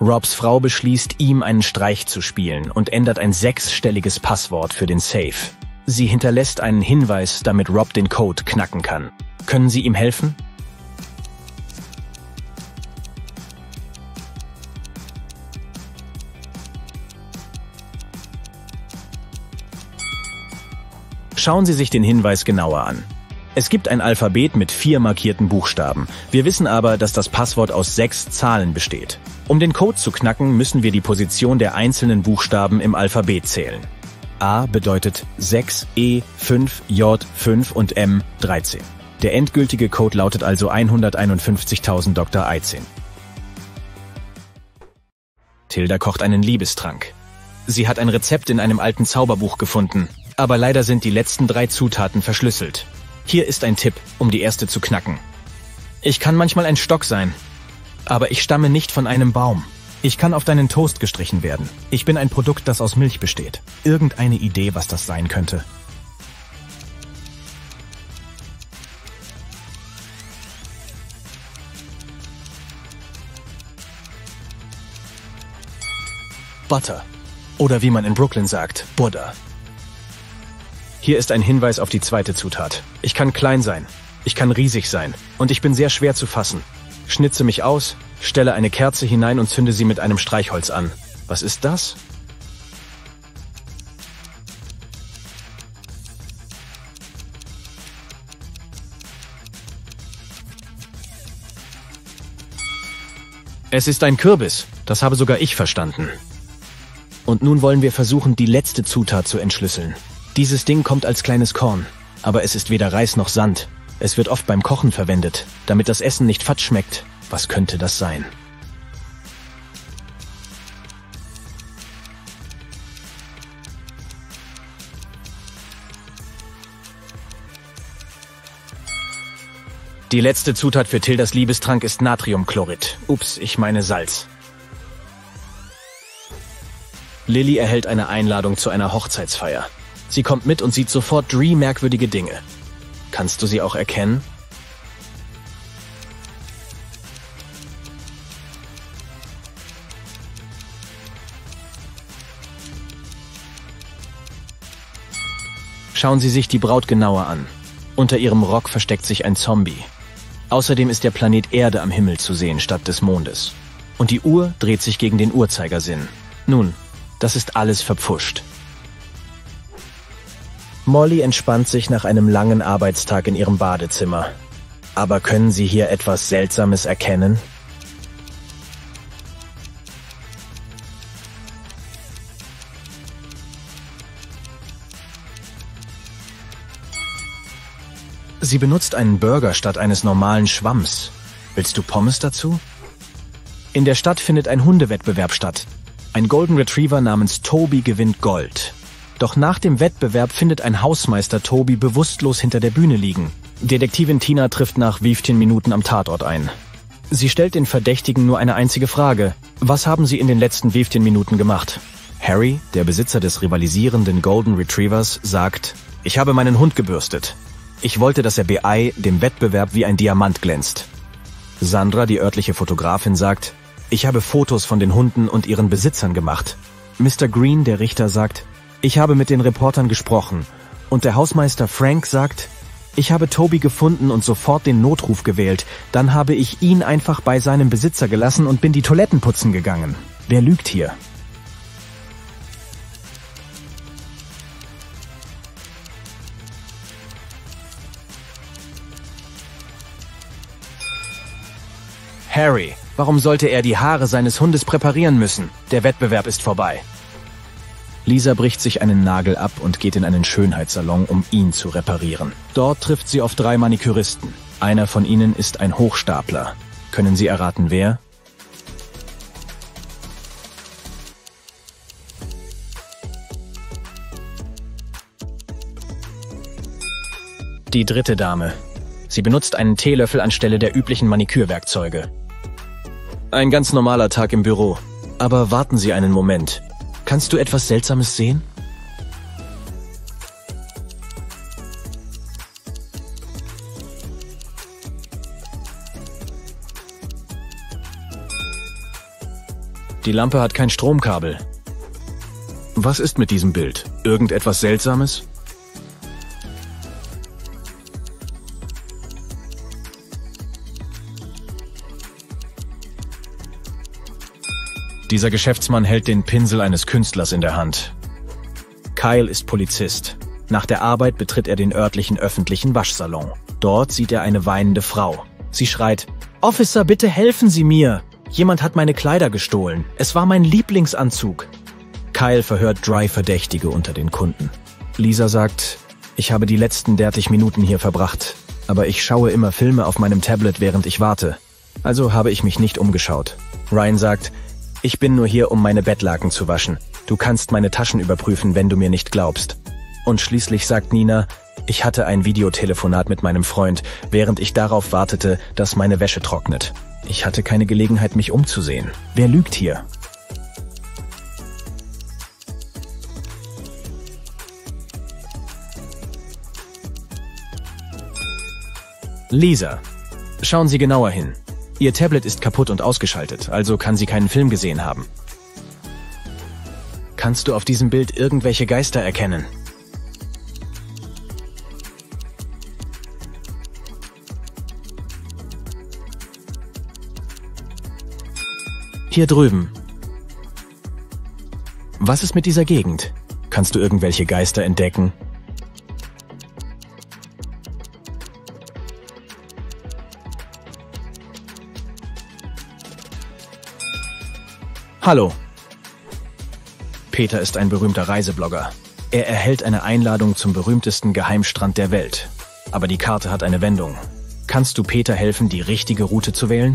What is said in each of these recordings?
Robs Frau beschließt, ihm einen Streich zu spielen und ändert ein 6-stelliges Passwort für den Safe. Sie hinterlässt einen Hinweis, damit Rob den Code knacken kann. Können Sie ihm helfen? Schauen Sie sich den Hinweis genauer an. Es gibt ein Alphabet mit 4 markierten Buchstaben. Wir wissen aber, dass das Passwort aus 6 Zahlen besteht. Um den Code zu knacken, müssen wir die Position der einzelnen Buchstaben im Alphabet zählen. A bedeutet 6, E 5, J 5 und M 13. Der endgültige Code lautet also 151.000 Dr. Eizin. Tilda kocht einen Liebestrank. Sie hat ein Rezept in einem alten Zauberbuch gefunden, aber leider sind die letzten 3 Zutaten verschlüsselt. Hier ist ein Tipp, um die erste zu knacken. Ich kann manchmal ein Stock sein, aber ich stamme nicht von einem Baum. Ich kann auf deinen Toast gestrichen werden. Ich bin ein Produkt, das aus Milch besteht. Irgendeine Idee, was das sein könnte? Butter. Oder wie man in Brooklyn sagt, Butter. Hier ist ein Hinweis auf die zweite Zutat. Ich kann klein sein, ich kann riesig sein und ich bin sehr schwer zu fassen. Schnitze mich aus, stelle eine Kerze hinein und zünde sie mit einem Streichholz an. Was ist das? Es ist ein Kürbis. Das habe sogar ich verstanden. Und nun wollen wir versuchen, die letzte Zutat zu entschlüsseln. Dieses Ding kommt als kleines Korn, aber es ist weder Reis noch Sand. Es wird oft beim Kochen verwendet, damit das Essen nicht fad schmeckt. Was könnte das sein? Die letzte Zutat für Tildas Liebestrank ist Natriumchlorid. Ups, ich meine Salz. Lily erhält eine Einladung zu einer Hochzeitsfeier. Sie kommt mit und sieht sofort merkwürdige Dinge. Kannst du sie auch erkennen? Schauen Sie sich die Braut genauer an. Unter ihrem Rock versteckt sich ein Zombie. Außerdem ist der Planet Erde am Himmel zu sehen statt des Mondes. Und die Uhr dreht sich gegen den Uhrzeigersinn. Nun, das ist alles verpfuscht. Molly entspannt sich nach einem langen Arbeitstag in ihrem Badezimmer. Aber können Sie hier etwas Seltsames erkennen? Sie benutzt einen Burger statt eines normalen Schwamms. Willst du Pommes dazu? In der Stadt findet ein Hundewettbewerb statt. Ein Golden Retriever namens Toby gewinnt Gold. Doch nach dem Wettbewerb findet ein Hausmeister Toby bewusstlos hinter der Bühne liegen. Detektivin Tina trifft nach 15 Minuten am Tatort ein. Sie stellt den Verdächtigen nur eine einzige Frage. Was haben Sie in den letzten 15 Minuten gemacht? Harry, der Besitzer des rivalisierenden Golden Retrievers, sagt: Ich habe meinen Hund gebürstet. Ich wollte, dass er bei dem Wettbewerb wie ein Diamant glänzt. Sandra, die örtliche Fotografin, sagt: Ich habe Fotos von den Hunden und ihren Besitzern gemacht. Mr. Green, der Richter, sagt: Ich habe mit den Reportern gesprochen. Und der Hausmeister Frank sagt: Ich habe Toby gefunden und sofort den Notruf gewählt. Dann habe ich ihn einfach bei seinem Besitzer gelassen und bin die Toiletten putzen gegangen. Wer lügt hier? Harry, warum sollte er die Haare seines Hundes präparieren müssen? Der Wettbewerb ist vorbei. Lisa bricht sich einen Nagel ab und geht in einen Schönheitssalon, um ihn zu reparieren. Dort trifft sie auf 3 Maniküristen. Einer von ihnen ist ein Hochstapler. Können Sie erraten, wer? Die 3. Dame. Sie benutzt einen Teelöffel anstelle der üblichen Manikürwerkzeuge. Ein ganz normaler Tag im Büro. Aber warten Sie einen Moment. Kannst du etwas Seltsames sehen? Die Lampe hat kein Stromkabel. Was ist mit diesem Bild? Irgendetwas Seltsames? Dieser Geschäftsmann hält den Pinsel eines Künstlers in der Hand. Kyle ist Polizist. Nach der Arbeit betritt er den örtlichen öffentlichen Waschsalon. Dort sieht er eine weinende Frau. Sie schreit: »Officer, bitte helfen Sie mir! Jemand hat meine Kleider gestohlen. Es war mein Lieblingsanzug.« Kyle verhört 3 Verdächtige unter den Kunden. Lisa sagt: »Ich habe die letzten 30 Minuten hier verbracht, aber ich schaue immer Filme auf meinem Tablet, während ich warte. Also habe ich mich nicht umgeschaut.« Ryan sagt: »Ich bin nur hier, um meine Bettlaken zu waschen. Du kannst meine Taschen überprüfen, wenn du mir nicht glaubst.« Und schließlich sagt Nina: »Ich hatte ein Videotelefonat mit meinem Freund, während ich darauf wartete, dass meine Wäsche trocknet. Ich hatte keine Gelegenheit, mich umzusehen. Wer lügt hier?« Lisa. Schauen Sie genauer hin. Ihr Tablet ist kaputt und ausgeschaltet, also kann sie keinen Film gesehen haben. Kannst du auf diesem Bild irgendwelche Geister erkennen? Hier drüben. Was ist mit dieser Gegend? Kannst du irgendwelche Geister entdecken? Hallo. Peter ist ein berühmter Reiseblogger. Er erhält eine Einladung zum berühmtesten Geheimstrand der Welt. Aber die Karte hat eine Wendung. Kannst du Peter helfen, die richtige Route zu wählen?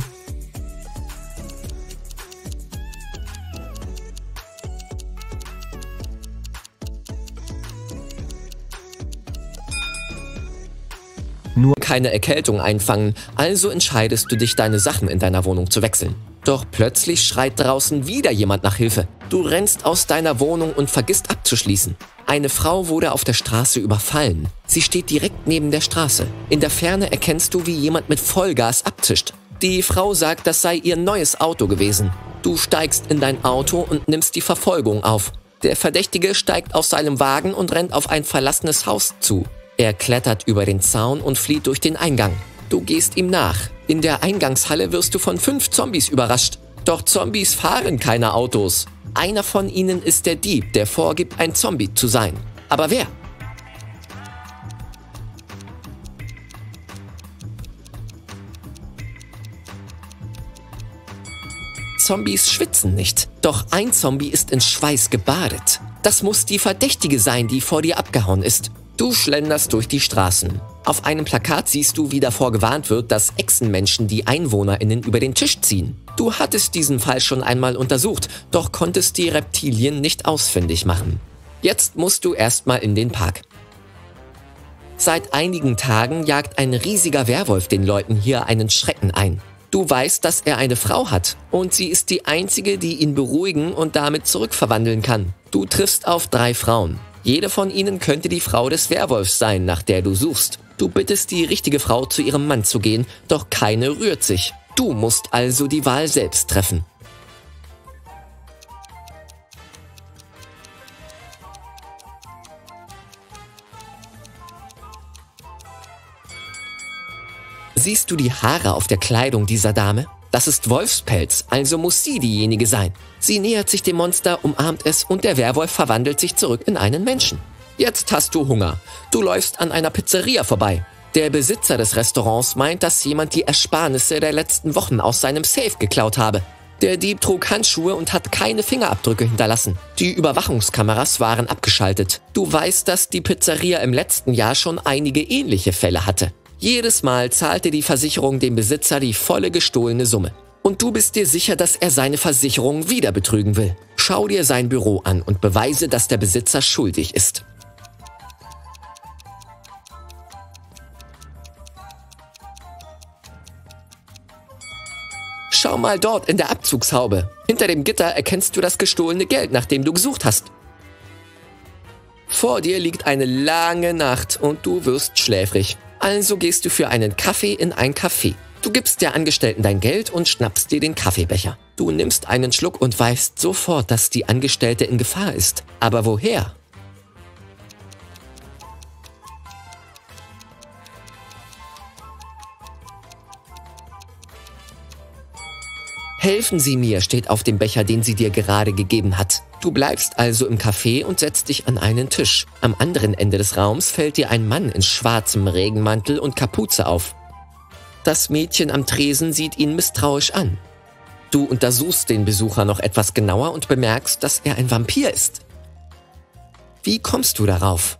Nur keine Erkältung einfangen, also entscheidest du dich, deine Sachen in deiner Wohnung zu wechseln. Doch plötzlich schreit draußen wieder jemand nach Hilfe. Du rennst aus deiner Wohnung und vergisst abzuschließen. Eine Frau wurde auf der Straße überfallen. Sie steht direkt neben der Straße. In der Ferne erkennst du, wie jemand mit Vollgas abzischt. Die Frau sagt, das sei ihr neues Auto gewesen. Du steigst in dein Auto und nimmst die Verfolgung auf. Der Verdächtige steigt aus seinem Wagen und rennt auf ein verlassenes Haus zu. Er klettert über den Zaun und flieht durch den Eingang. Du gehst ihm nach. In der Eingangshalle wirst du von 5 Zombies überrascht. Doch Zombies fahren keine Autos. Einer von ihnen ist der Dieb, der vorgibt, ein Zombie zu sein. Aber wer? Zombies schwitzen nicht. Doch ein Zombie ist in Schweiß gebadet. Das muss die Verdächtige sein, die vor dir abgehauen ist. Du schlenderst durch die Straßen. Auf einem Plakat siehst du, wie davor gewarnt wird, dass Echsenmenschen die EinwohnerInnen über den Tisch ziehen. Du hattest diesen Fall schon einmal untersucht, doch konntest die Reptilien nicht ausfindig machen. Jetzt musst du erstmal in den Park. Seit einigen Tagen jagt ein riesiger Werwolf den Leuten hier einen Schrecken ein. Du weißt, dass er eine Frau hat und sie ist die einzige, die ihn beruhigen und damit zurückverwandeln kann. Du triffst auf 3 Frauen. Jede von ihnen könnte die Frau des Werwolfs sein, nach der du suchst. Du bittest die richtige Frau, zu ihrem Mann zu gehen, doch keine rührt sich. Du musst also die Wahl selbst treffen. Siehst du die Haare auf der Kleidung dieser Dame? Das ist Wolfspelz, also muss sie diejenige sein. Sie nähert sich dem Monster, umarmt es und der Werwolf verwandelt sich zurück in einen Menschen. Jetzt hast du Hunger. Du läufst an einer Pizzeria vorbei. Der Besitzer des Restaurants meint, dass jemand die Ersparnisse der letzten Wochen aus seinem Safe geklaut habe. Der Dieb trug Handschuhe und hat keine Fingerabdrücke hinterlassen. Die Überwachungskameras waren abgeschaltet. Du weißt, dass die Pizzeria im letzten Jahr schon einige ähnliche Fälle hatte. Jedes Mal zahlte die Versicherung dem Besitzer die volle gestohlene Summe. Und du bist dir sicher, dass er seine Versicherung wieder betrügen will. Schau dir sein Büro an und beweise, dass der Besitzer schuldig ist. Schau mal dort in der Abzugshaube. Hinter dem Gitter erkennst du das gestohlene Geld, nach dem du gesucht hast. Vor dir liegt eine lange Nacht und du wirst schläfrig. Also gehst du für einen Kaffee in ein Café. Du gibst der Angestellten dein Geld und schnappst dir den Kaffeebecher. Du nimmst einen Schluck und weißt sofort, dass die Angestellte in Gefahr ist. Aber woher? Helfen Sie mir, steht auf dem Becher, den sie dir gerade gegeben hat. Du bleibst also im Café und setzt dich an einen Tisch. Am anderen Ende des Raums fällt dir ein Mann in schwarzem Regenmantel und Kapuze auf. Das Mädchen am Tresen sieht ihn misstrauisch an. Du untersuchst den Besucher noch etwas genauer und bemerkst, dass er ein Vampir ist. Wie kommst du darauf?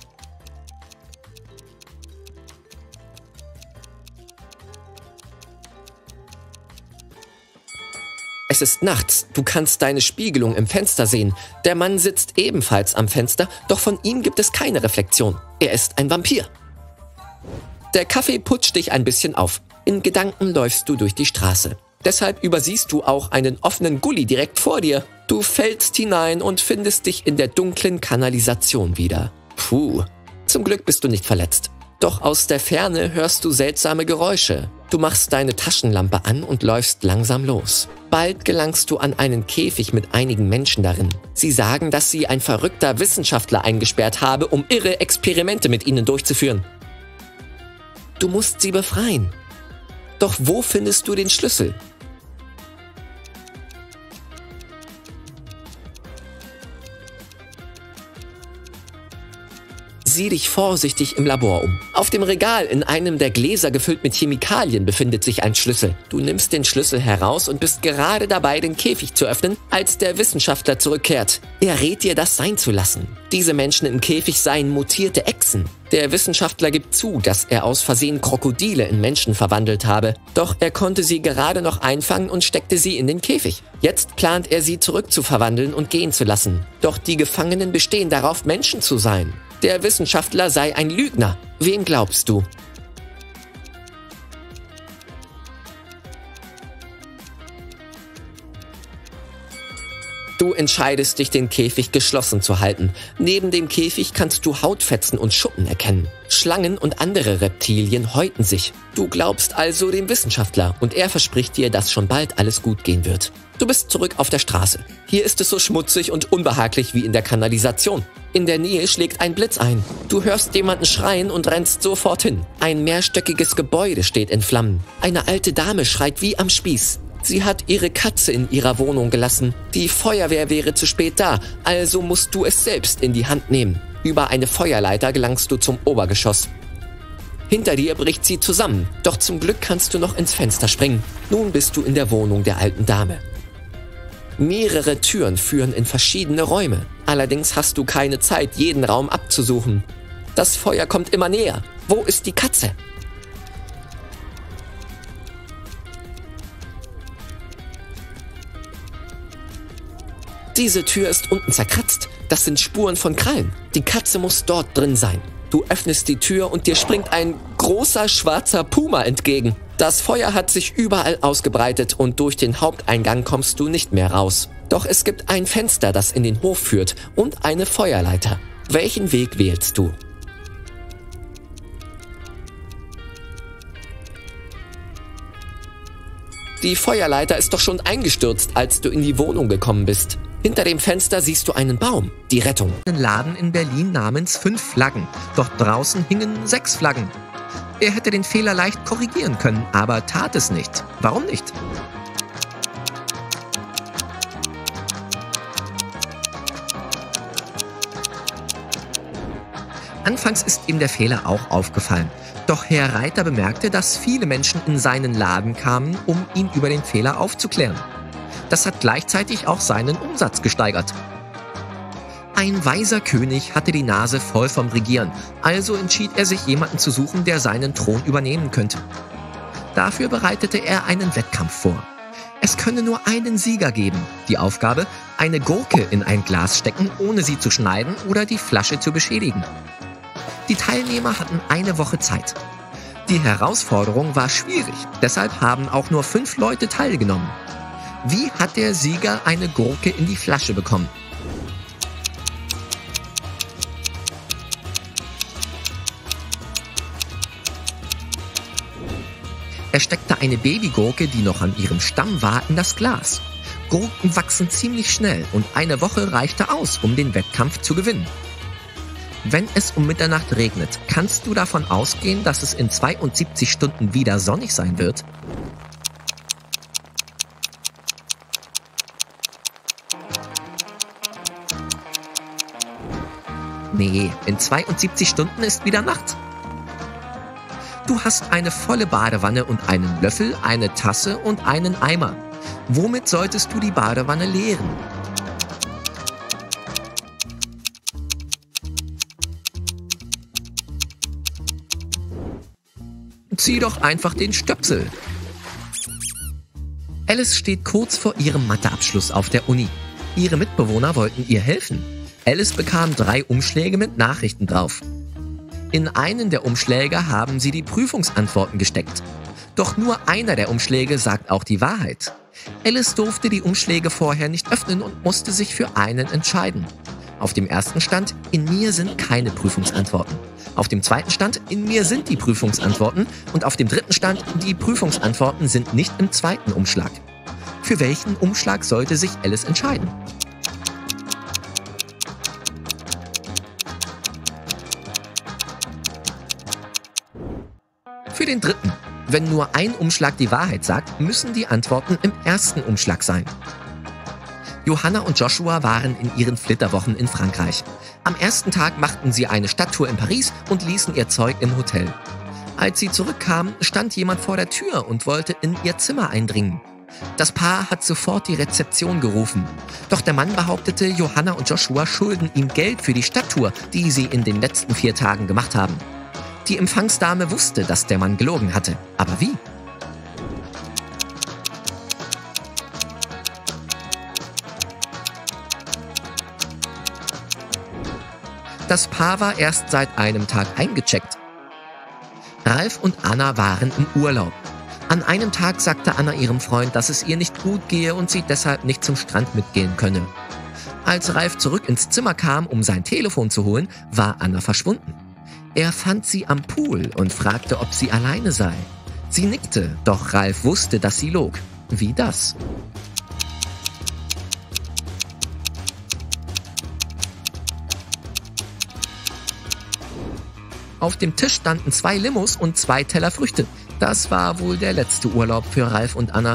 Es ist nachts, du kannst deine Spiegelung im Fenster sehen. Der Mann sitzt ebenfalls am Fenster, doch von ihm gibt es keine Reflexion. Er ist ein Vampir. Der Kaffee putscht dich ein bisschen auf. In Gedanken läufst du durch die Straße. Deshalb übersiehst du auch einen offenen Gully direkt vor dir. Du fällst hinein und findest dich in der dunklen Kanalisation wieder. Puh, zum Glück bist du nicht verletzt. Doch aus der Ferne hörst du seltsame Geräusche. Du machst deine Taschenlampe an und läufst langsam los. Bald gelangst du an einen Käfig mit einigen Menschen darin. Sie sagen, dass sie ein verrückter Wissenschaftler eingesperrt habe, um irre Experimente mit ihnen durchzuführen. Du musst sie befreien. Doch wo findest du den Schlüssel? Sieh dich vorsichtig im Labor um. Auf dem Regal in einem der Gläser gefüllt mit Chemikalien befindet sich ein Schlüssel. Du nimmst den Schlüssel heraus und bist gerade dabei, den Käfig zu öffnen, als der Wissenschaftler zurückkehrt. Er rät dir, das sein zu lassen. Diese Menschen im Käfig seien mutierte Echsen. Der Wissenschaftler gibt zu, dass er aus Versehen Krokodile in Menschen verwandelt habe. Doch er konnte sie gerade noch einfangen und steckte sie in den Käfig. Jetzt plant er, sie zurückzuverwandeln und gehen zu lassen. Doch die Gefangenen bestehen darauf, Menschen zu sein. Der Wissenschaftler sei ein Lügner. Wem glaubst du? Du entscheidest dich, den Käfig geschlossen zu halten. Neben dem Käfig kannst du Hautfetzen und Schuppen erkennen. Schlangen und andere Reptilien häuten sich. Du glaubst also dem Wissenschaftler und er verspricht dir, dass schon bald alles gut gehen wird. Du bist zurück auf der Straße. Hier ist es so schmutzig und unbehaglich wie in der Kanalisation. In der Nähe schlägt ein Blitz ein. Du hörst jemanden schreien und rennst sofort hin. Ein mehrstöckiges Gebäude steht in Flammen. Eine alte Dame schreit wie am Spieß. Sie hat ihre Katze in ihrer Wohnung gelassen. Die Feuerwehr wäre zu spät da, also musst du es selbst in die Hand nehmen. Über eine Feuerleiter gelangst du zum Obergeschoss. Hinter dir bricht sie zusammen, doch zum Glück kannst du noch ins Fenster springen. Nun bist du in der Wohnung der alten Dame. Mehrere Türen führen in verschiedene Räume. Allerdings hast du keine Zeit, jeden Raum abzusuchen. Das Feuer kommt immer näher. Wo ist die Katze? Diese Tür ist unten zerkratzt. Das sind Spuren von Krallen. Die Katze muss dort drin sein. Du öffnest die Tür und dir springt ein großer schwarzer Puma entgegen. Das Feuer hat sich überall ausgebreitet und durch den Haupteingang kommst du nicht mehr raus. Doch es gibt ein Fenster, das in den Hof führt und eine Feuerleiter. Welchen Weg wählst du? Die Feuerleiter ist doch schon eingestürzt, als du in die Wohnung gekommen bist. Hinter dem Fenster siehst du einen Baum, die Rettung. Einen Laden in Berlin namens 5 Flaggen, doch draußen hingen 6 Flaggen. Er hätte den Fehler leicht korrigieren können, aber tat es nicht. Warum nicht? Anfangs ist ihm der Fehler auch aufgefallen. Doch Herr Reiter bemerkte, dass viele Menschen in seinen Laden kamen, um ihn über den Fehler aufzuklären. Das hat gleichzeitig auch seinen Umsatz gesteigert. Ein weiser König hatte die Nase voll vom Regieren, also entschied er sich, jemanden zu suchen, der seinen Thron übernehmen könnte. Dafür bereitete er einen Wettkampf vor. Es könne nur einen Sieger geben. Die Aufgabe: eine Gurke in ein Glas stecken, ohne sie zu schneiden oder die Flasche zu beschädigen. Die Teilnehmer hatten eine Woche Zeit. Die Herausforderung war schwierig, deshalb haben auch nur 5 Leute teilgenommen. Wie hat der Sieger eine Gurke in die Flasche bekommen? Er steckte eine Babygurke, die noch an ihrem Stamm war, in das Glas. Gurken wachsen ziemlich schnell und eine Woche reichte aus, um den Wettkampf zu gewinnen. Wenn es um Mitternacht regnet, kannst du davon ausgehen, dass es in 72 Stunden wieder sonnig sein wird? Nee, in 72 Stunden ist wieder Nacht. Du hast eine volle Badewanne und einen Löffel, eine Tasse und einen Eimer. Womit solltest du die Badewanne leeren? Zieh doch einfach den Stöpsel. Alice steht kurz vor ihrem Matheabschluss auf der Uni. Ihre Mitbewohner wollten ihr helfen. Alice bekam 3 Umschläge mit Nachrichten drauf. In einen der Umschläge haben sie die Prüfungsantworten gesteckt. Doch nur einer der Umschläge sagt auch die Wahrheit. Alice durfte die Umschläge vorher nicht öffnen und musste sich für einen entscheiden. Auf dem ersten stand, in mir sind keine Prüfungsantworten. Auf dem zweiten stand, in mir sind die Prüfungsantworten. Und auf dem dritten stand, die Prüfungsantworten sind nicht im zweiten Umschlag. Für welchen Umschlag sollte sich Alice entscheiden? Für den dritten. Wenn nur ein Umschlag die Wahrheit sagt, müssen die Antworten im ersten Umschlag sein. Johanna und Joshua waren in ihren Flitterwochen in Frankreich. Am ersten Tag machten sie eine Stadttour in Paris und ließen ihr Zeug im Hotel. Als sie zurückkamen, stand jemand vor der Tür und wollte in ihr Zimmer eindringen. Das Paar hat sofort die Rezeption gerufen. Doch der Mann behauptete, Johanna und Joshua schulden ihm Geld für die Stadttour, die sie in den letzten 4 Tagen gemacht haben. Die Empfangsdame wusste, dass der Mann gelogen hatte. Aber wie? Das Paar war erst seit einem Tag eingecheckt. Ralf und Anna waren im Urlaub. An einem Tag sagte Anna ihrem Freund, dass es ihr nicht gut gehe und sie deshalb nicht zum Strand mitgehen könne. Als Ralf zurück ins Zimmer kam, um sein Telefon zu holen, war Anna verschwunden. Er fand sie am Pool und fragte, ob sie alleine sei. Sie nickte, doch Ralf wusste, dass sie log. Wie das? Auf dem Tisch standen 2 Limos und 2 Teller Früchte. Das war wohl der letzte Urlaub für Ralf und Anna.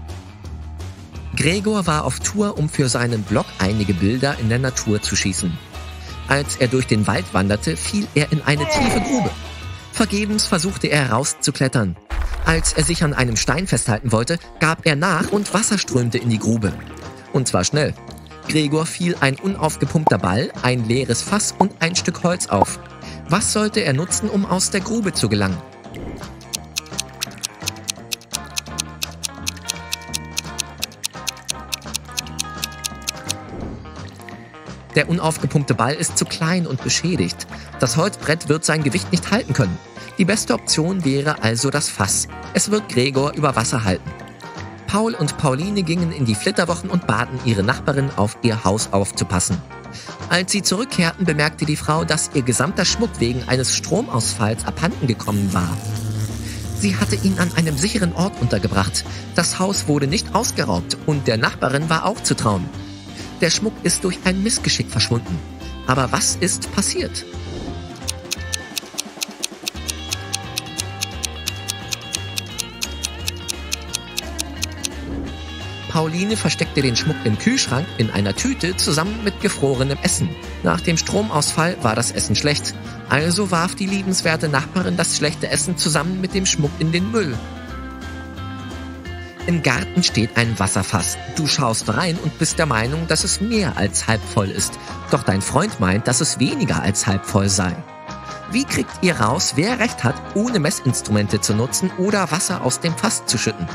Gregor war auf Tour, um für seinen Blog einige Bilder in der Natur zu schießen. Als er durch den Wald wanderte, fiel er in eine tiefe Grube. Vergebens versuchte er herauszuklettern. Als er sich an einem Stein festhalten wollte, gab er nach und Wasser strömte in die Grube. Und zwar schnell. Gregor fiel ein unaufgepumpter Ball, ein leeres Fass und ein Stück Holz auf. Was sollte er nutzen, um aus der Grube zu gelangen? Der unaufgepumpte Ball ist zu klein und beschädigt. Das Holzbrett wird sein Gewicht nicht halten können. Die beste Option wäre also das Fass. Es wird Gregor über Wasser halten. Paul und Pauline gingen in die Flitterwochen und baten ihre Nachbarin, auf ihr Haus aufzupassen. Als sie zurückkehrten, bemerkte die Frau, dass ihr gesamter Schmuck wegen eines Stromausfalls abhanden gekommen war. Sie hatte ihn an einem sicheren Ort untergebracht. Das Haus wurde nicht ausgeraubt und der Nachbarin war auch zu trauen. Der Schmuck ist durch ein Missgeschick verschwunden. Aber was ist passiert? Pauline versteckte den Schmuck im Kühlschrank in einer Tüte zusammen mit gefrorenem Essen. Nach dem Stromausfall war das Essen schlecht. Also warf die liebenswerte Nachbarin das schlechte Essen zusammen mit dem Schmuck in den Müll. Im Garten steht ein Wasserfass. Du schaust rein und bist der Meinung, dass es mehr als halb voll ist. Doch dein Freund meint, dass es weniger als halb voll sei. Wie kriegt ihr raus, wer recht hat, ohne Messinstrumente zu nutzen oder Wasser aus dem Fass zu schütten?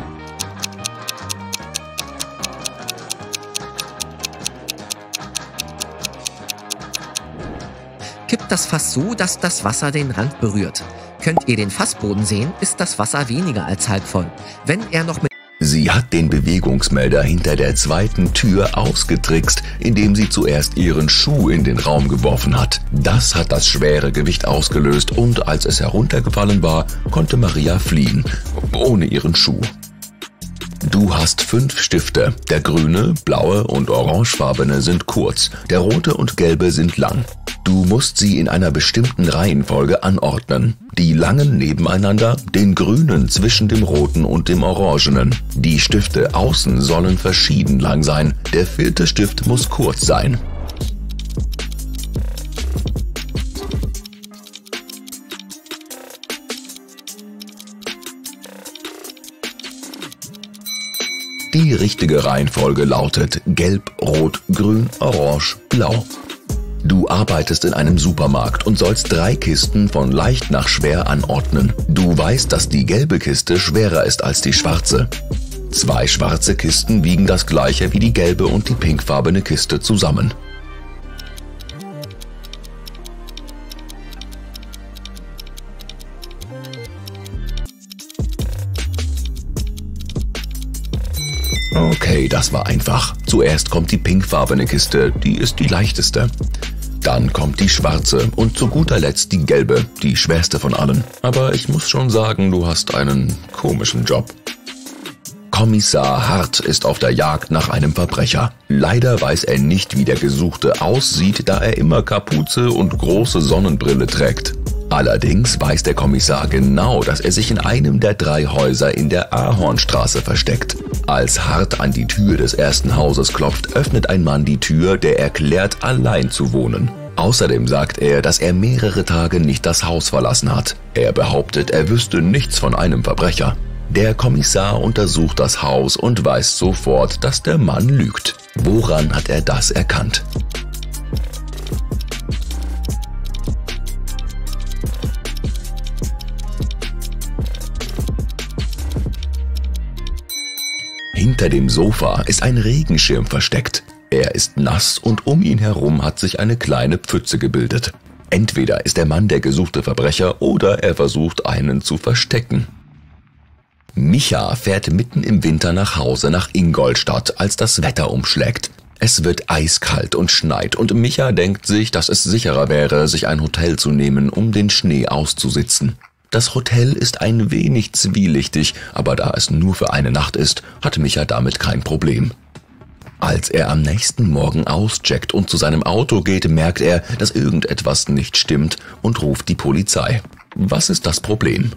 Kippt das Fass so, dass das Wasser den Rand berührt. Könnt ihr den Fassboden sehen, ist das Wasser weniger als halb voll. Wenn er noch mit Sie hat den Bewegungsmelder hinter der zweiten Tür ausgetrickst, indem sie zuerst ihren Schuh in den Raum geworfen hat. Das hat das schwere Gewicht ausgelöst und als es heruntergefallen war, konnte Maria fliehen. ohne ihren Schuh. Du hast 5 Stifte. Der grüne, blaue und orangefarbene sind kurz, der rote und gelbe sind lang. Du musst sie in einer bestimmten Reihenfolge anordnen. Die langen nebeneinander, den grünen zwischen dem roten und dem orangenen. Die Stifte außen sollen verschieden lang sein. Der 4. Stift muss kurz sein. Die richtige Reihenfolge lautet Gelb, Rot, Grün, Orange, Blau. Du arbeitest in einem Supermarkt und sollst 3 Kisten von leicht nach schwer anordnen. Du weißt, dass die gelbe Kiste schwerer ist als die schwarze. 2 schwarze Kisten wiegen das gleiche wie die gelbe und die pinkfarbene Kiste zusammen. Okay, das war einfach. Zuerst kommt die pinkfarbene Kiste, die ist die leichteste. Dann kommt die schwarze und zu guter Letzt die gelbe, die schwerste von allen. Aber ich muss schon sagen, du hast einen komischen Job. Kommissar Hart ist auf der Jagd nach einem Verbrecher. Leider weiß er nicht, wie der Gesuchte aussieht, da er immer Kapuze und große Sonnenbrille trägt. Allerdings weiß der Kommissar genau, dass er sich in einem der 3 Häuser in der Ahornstraße versteckt. Als Hart an die Tür des ersten Hauses klopft, öffnet ein Mann die Tür, der erklärt, allein zu wohnen. Außerdem sagt er, dass er mehrere Tage nicht das Haus verlassen hat. Er behauptet, er wüsste nichts von einem Verbrecher. Der Kommissar untersucht das Haus und weiß sofort, dass der Mann lügt. Woran hat er das erkannt? Hinter dem Sofa ist ein Regenschirm versteckt. Er ist nass und um ihn herum hat sich eine kleine Pfütze gebildet. Entweder ist der Mann der gesuchte Verbrecher oder er versucht, einen zu verstecken. Micha fährt mitten im Winter nach Hause nach Ingolstadt, als das Wetter umschlägt. Es wird eiskalt und schneit und Micha denkt sich, dass es sicherer wäre, sich ein Hotel zu nehmen, um den Schnee auszusitzen. Das Hotel ist ein wenig zwielichtig, aber da es nur für eine Nacht ist, hat Micha damit kein Problem. Als er am nächsten Morgen auscheckt und zu seinem Auto geht, merkt er, dass irgendetwas nicht stimmt und ruft die Polizei. Was ist das Problem?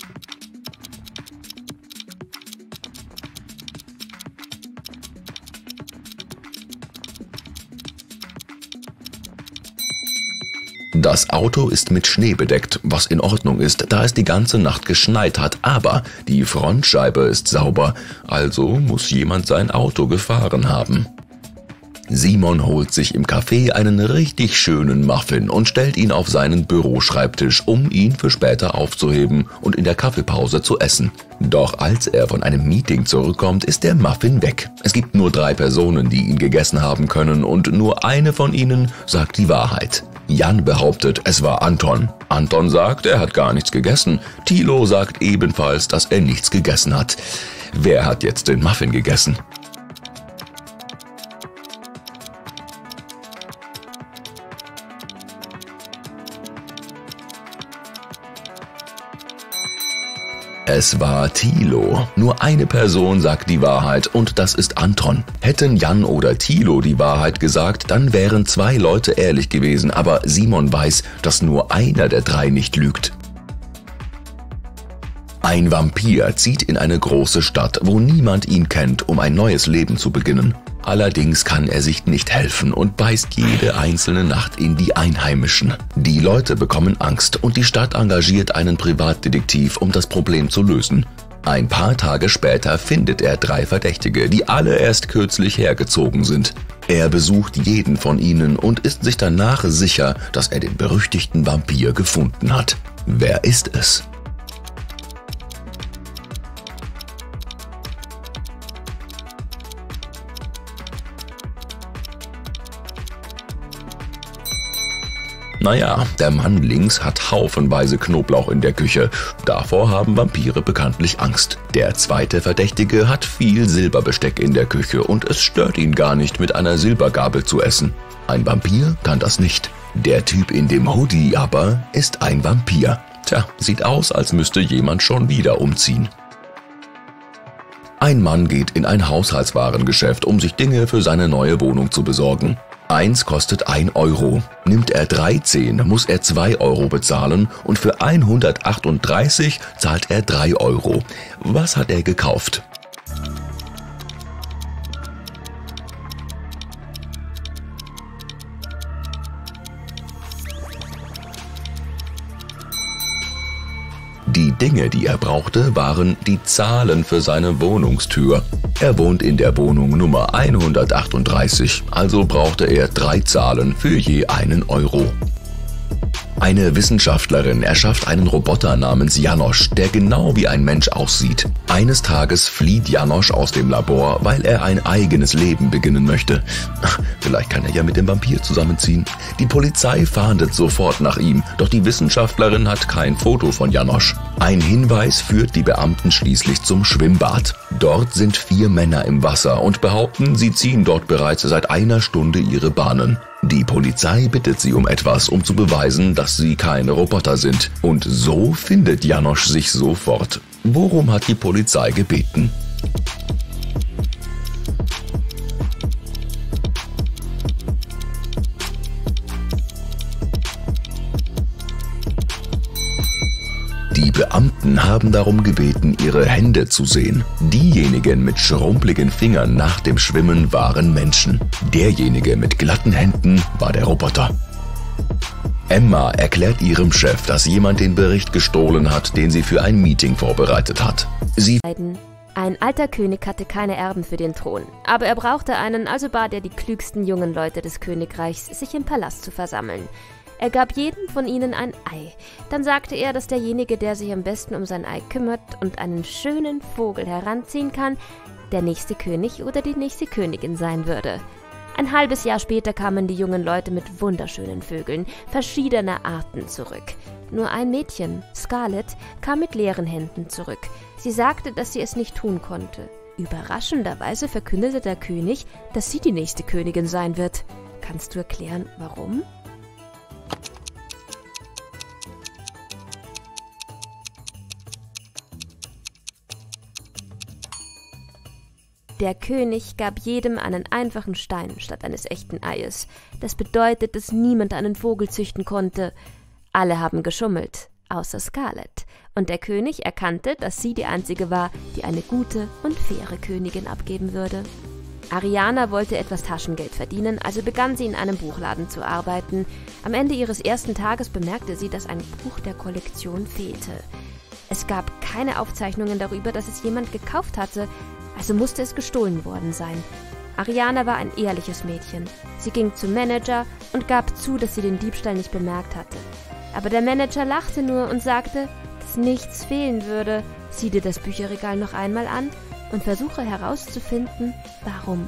Das Auto ist mit Schnee bedeckt, was in Ordnung ist, da es die ganze Nacht geschneit hat, aber die Frontscheibe ist sauber, also muss jemand sein Auto gefahren haben. Simon holt sich im Café einen richtig schönen Muffin und stellt ihn auf seinen Büroschreibtisch, um ihn für später aufzuheben und in der Kaffeepause zu essen. Doch als er von einem Meeting zurückkommt, ist der Muffin weg. Es gibt nur 3 Personen, die ihn gegessen haben können und nur eine von ihnen sagt die Wahrheit. Jan behauptet, es war Anton. Anton sagt, er hat gar nichts gegessen. Thilo sagt ebenfalls, dass er nichts gegessen hat. Wer hat jetzt den Muffin gegessen? Es war Thilo. Nur eine Person sagt die Wahrheit und das ist Anton. Hätten Jan oder Thilo die Wahrheit gesagt, dann wären 2 Leute ehrlich gewesen, aber Simon weiß, dass nur einer der 3 nicht lügt. Ein Vampir zieht in eine große Stadt, wo niemand ihn kennt, um ein neues Leben zu beginnen. Allerdings kann er sich nicht helfen und beißt jede einzelne Nacht in die Einheimischen. Die Leute bekommen Angst und die Stadt engagiert einen Privatdetektiv, um das Problem zu lösen. Ein paar Tage später findet er 3 Verdächtige, die alle erst kürzlich hergezogen sind. Er besucht jeden von ihnen und ist sich danach sicher, dass er den berüchtigten Vampir gefunden hat. Wer ist es? Naja, der Mann links hat haufenweise Knoblauch in der Küche. Davor haben Vampire bekanntlich Angst. Der zweite Verdächtige hat viel Silberbesteck in der Küche und es stört ihn gar nicht, mit einer Silbergabel zu essen. Ein Vampir kann das nicht. Der Typ in dem Hoodie aber ist ein Vampir. Tja, sieht aus, als müsste jemand schon wieder umziehen. Ein Mann geht in ein Haushaltswarengeschäft, um sich Dinge für seine neue Wohnung zu besorgen. Eins kostet 1 Euro. Nimmt er 13, muss er 2 Euro bezahlen und für 138 zahlt er 3 Euro. Was hat er gekauft? Die Dinge, die er brauchte, waren die Zahlen für seine Wohnungstür. Er wohnt in der Wohnung Nummer 138, also brauchte er 3 Zahlen für je 1 Euro. Eine Wissenschaftlerin erschafft einen Roboter namens Janosch, der genau wie ein Mensch aussieht. Eines Tages flieht Janosch aus dem Labor, weil er ein eigenes Leben beginnen möchte. Vielleicht kann er ja mit dem Vampir zusammenziehen. Die Polizei fahndet sofort nach ihm, doch die Wissenschaftlerin hat kein Foto von Janosch. Ein Hinweis führt die Beamten schließlich zum Schwimmbad. Dort sind 4 Männer im Wasser und behaupten, sie ziehen dort bereits seit einer Stunde ihre Bahnen. Die Polizei bittet sie um etwas, um zu beweisen, dass sie keine Roboter sind. Und so findet Janosch sich sofort. Worum hat die Polizei gebeten? Die Beamten haben darum gebeten, ihre Hände zu sehen. Diejenigen mit schrumpeligen Fingern nach dem Schwimmen waren Menschen. Derjenige mit glatten Händen war der Roboter. Emma erklärt ihrem Chef, dass jemand den Bericht gestohlen hat, den sie für ein Meeting vorbereitet hat. Ein alter König hatte keine Erben für den Thron, aber er brauchte einen, also bat er die klügsten jungen Leute des Königreichs, sich im Palast zu versammeln. Er gab jedem von ihnen ein Ei. Dann sagte er, dass derjenige, der sich am besten um sein Ei kümmert und einen schönen Vogel heranziehen kann, der nächste König oder die nächste Königin sein würde. Ein halbes Jahr später kamen die jungen Leute mit wunderschönen Vögeln verschiedener Arten zurück. Nur ein Mädchen, Scarlett, kam mit leeren Händen zurück. Sie sagte, dass sie es nicht tun konnte. Überraschenderweise verkündete der König, dass sie die nächste Königin sein wird. Kannst du erklären, warum? Der König gab jedem einen einfachen Stein statt eines echten Eies. Das bedeutet, dass niemand einen Vogel züchten konnte. Alle haben geschummelt, außer Scarlett. Und der König erkannte, dass sie die einzige war, die eine gute und faire Königin abgeben würde. Ariana wollte etwas Taschengeld verdienen, also begann sie in einem Buchladen zu arbeiten. Am Ende ihres ersten Tages bemerkte sie, dass ein Buch der Kollektion fehlte. Es gab keine Aufzeichnungen darüber, dass es jemand gekauft hatte, also musste es gestohlen worden sein. Ariana war ein ehrliches Mädchen. Sie ging zum Manager und gab zu, dass sie den Diebstahl nicht bemerkt hatte. Aber der Manager lachte nur und sagte, dass nichts fehlen würde. Sieh dir das Bücherregal noch einmal an und versuche herauszufinden, warum.